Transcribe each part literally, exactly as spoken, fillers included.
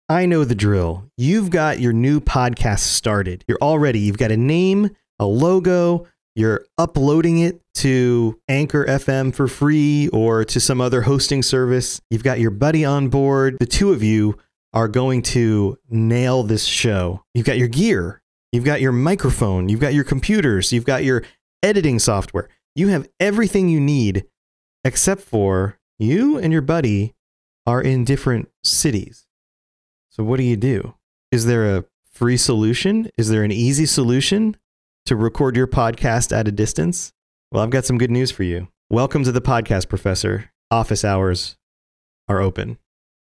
I know the drill. You've got your new podcast started. You're all ready. You've got a name, a logo. You're uploading it to Anchor F M for free or to some other hosting service. You've got your buddy on board. The two of you are going to nail this show. You've got your gear. You've got your microphone. You've got your computers. You've got your editing software. You have everything you need, except for you and your buddy are in different cities. So what do you do? Is there a free solution? Is there an easy solution to record your podcast at a distance? Well, I've got some good news for you. Welcome to the Podcast Professor. Office hours are open.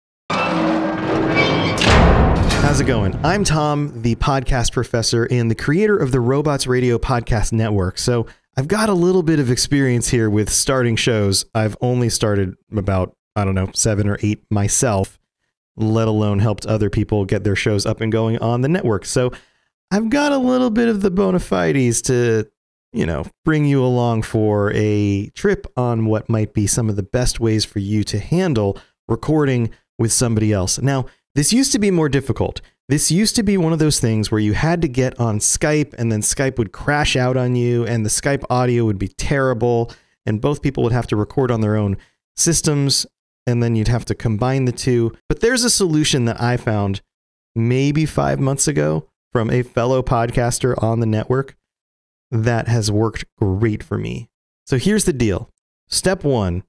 How's it going? I'm Tom, the Podcast Professor and the creator of the Robots Radio Podcast Network. So I've got a little bit of experience here with starting shows. I've only started about, I don't know, seven or eight myself, let alone helped other people get their shows up and going on the network. So I've got a little bit of the bona fides to, you know, bring you along for a trip on what might be some of the best ways for you to handle recording with somebody else. Now, this used to be more difficult. This used to be one of those things where you had to get on Skype and then Skype would crash out on you and the Skype audio would be terrible and both people would have to record on their own systems and then you'd have to combine the two. But there's a solution that I found maybe five months ago from a fellow podcaster on the network that has worked great for me. So here's the deal. Step one,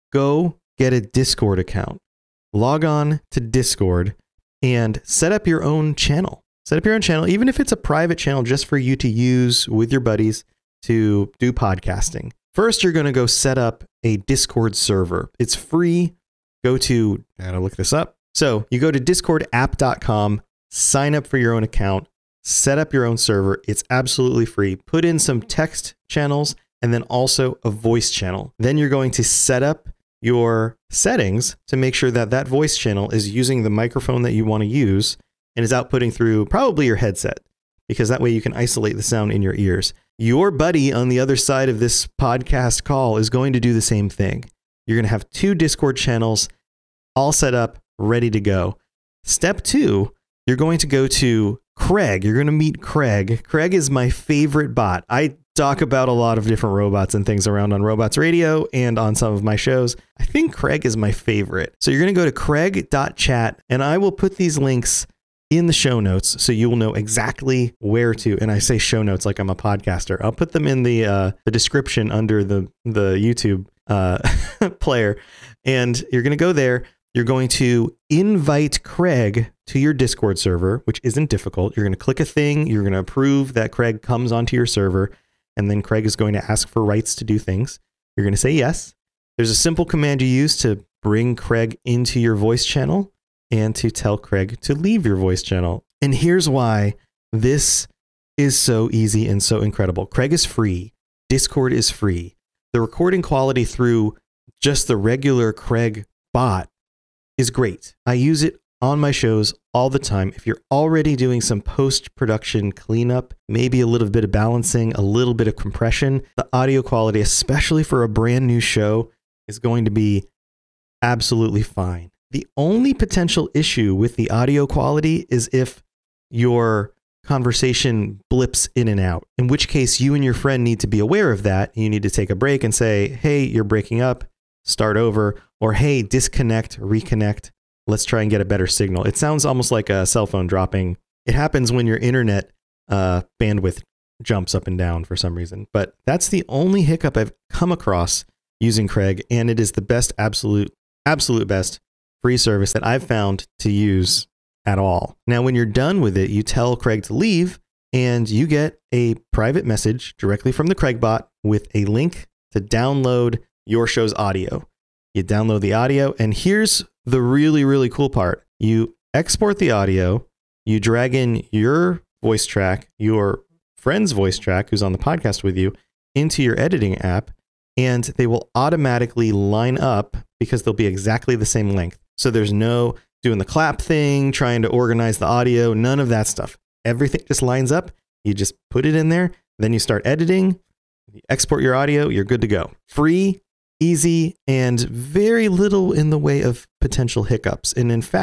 go get a Discord account. Log on to Discord and set up your own channel. Set up your own channel, even if it's a private channel just for you to use with your buddies to do podcasting. First, you're going to go set up a Discord server. It's free. Go to, I gotta look this up. So you go to discord app dot com, sign up for your own account, set up your own server. It's absolutely free. Put in some text channels and then also a voice channel. Then you're going to set up your settings to make sure that that voice channel is using the microphone that you want to use and is outputting through probably your headset, because that way you can isolate the sound in your ears. Your buddy on the other side of this podcast call is going to do the same thing. You're going to have two Discord channels all set up, ready to go. Step two, you're going to go to Craig. You're going to meet Craig. Craig is my favorite bot. I talk about a lot of different robots and things around on Robots Radio and on some of my shows. I think Craig is my favorite. So you're going to go to craig dot chat and I will put these links in the show notes so you will know exactly where to. And I say show notes like I'm a podcaster. I'll put them in the uh, the description under the, the YouTube uh, player. And you're going to go there. You're going to invite Craig to your Discord server, which isn't difficult. You're going to click a thing. You're going to approve that Craig comes onto your server. And then Craig is going to ask for rights to do things. You're going to say yes. There's a simple command you use to bring Craig into your voice channel and to tell Craig to leave your voice channel. And here's why this is so easy and so incredible. Craig is free. Discord is free. The recording quality through just the regular Craig bot is great. I use it on my shows all the time. If you're already doing some post-production cleanup, maybe a little bit of balancing, a little bit of compression, the audio quality, especially for a brand new show, is going to be absolutely fine. The only potential issue with the audio quality is if your conversation blips in and out, in which case you and your friend need to be aware of that. You need to take a break and say, hey, you're breaking up, start over, or hey, disconnect, reconnect. Let's try and get a better signal. It sounds almost like a cell phone dropping. It happens when your internet uh, bandwidth jumps up and down for some reason. But that's the only hiccup I've come across using Craig, and it is the best, absolute, absolute best free service that I've found to use at all. Now, when you're done with it, you tell Craig to leave, and you get a private message directly from the Craig bot with a link to download your show's audio. You download the audio, and here's the really, really cool part. You export the audio, you drag in your voice track, your friend's voice track who's on the podcast with you, into your editing app, and they will automatically line up because they'll be exactly the same length. So there's no doing the clap thing, trying to organize the audio, none of that stuff. Everything just lines up. You just put it in there, then you start editing, you export your audio, you're good to go. Free, easy, and very little in the way of potential hiccups. And in fact,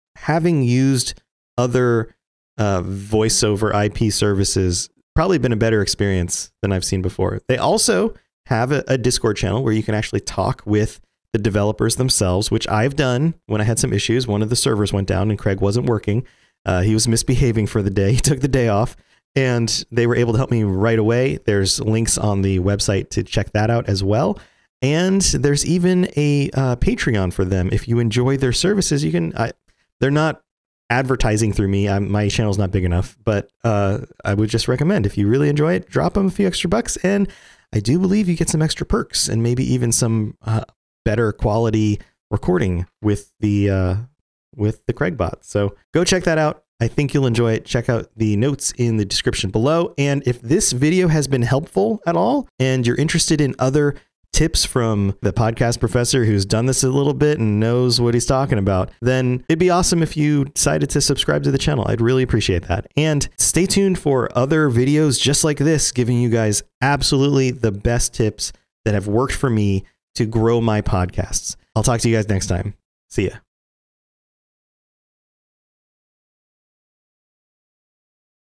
having used other uh, voice over I P services, probably been a better experience than I've seen before. They also have a, a Discord channel where you can actually talk with the developers themselves, which I've done when I had some issues. One of the servers went down and Craig wasn't working. Uh, he was misbehaving for the day. He took the day off and they were able to help me right away. There's links on the website to check that out as well. And there's even a uh, Patreon for them. If you enjoy their services, you can, I, they're not advertising through me. I'm, my channel's not big enough, but uh, I would just recommend, if you really enjoy it, drop them a few extra bucks. And I do believe you get some extra perks and maybe even some uh, better quality recording with the, uh, with the Craigbot. So go check that out. I think you'll enjoy it. Check out the notes in the description below. And if this video has been helpful at all, and you're interested in other tips from the podcast professor who's done this a little bit and knows what he's talking about, then it'd be awesome if you decided to subscribe to the channel. I'd really appreciate that. And stay tuned for other videos just like this, giving you guys absolutely the best tips that have worked for me to grow my podcasts. I'll talk to you guys next time. See ya.